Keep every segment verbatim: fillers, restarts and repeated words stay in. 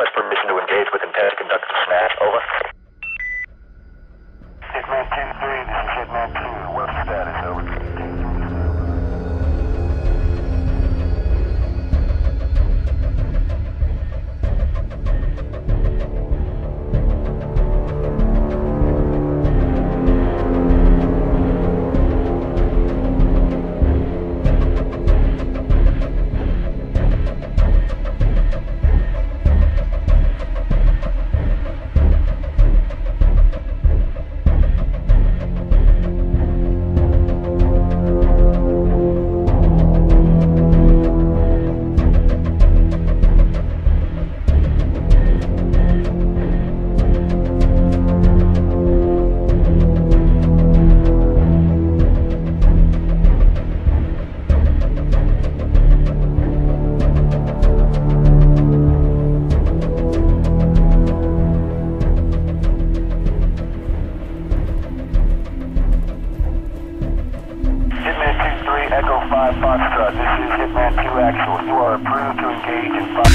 request permission to engage with intent to conduct a smash. Over. Hitman two three, this is Hitman two. What's the status? Over. Echo five Foxtrot, this is Hitman two Actual. You are approved to engage in five...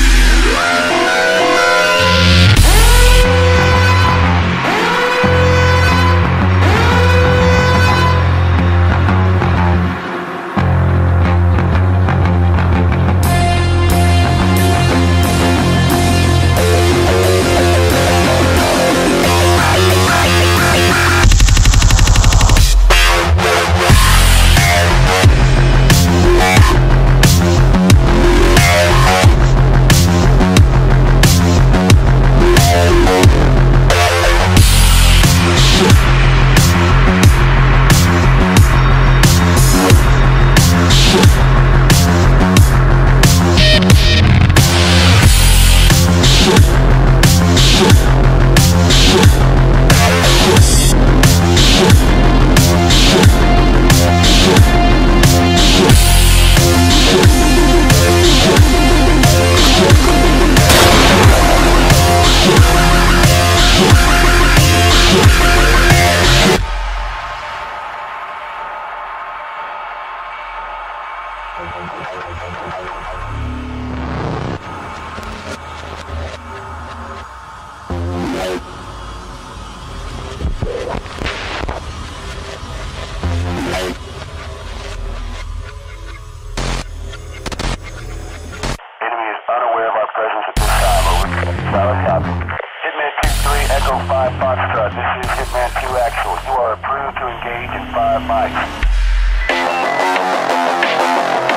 Hitman two three, Echo five Foxtrot, this is Hitman two Actual. You are approved to engage in five mics.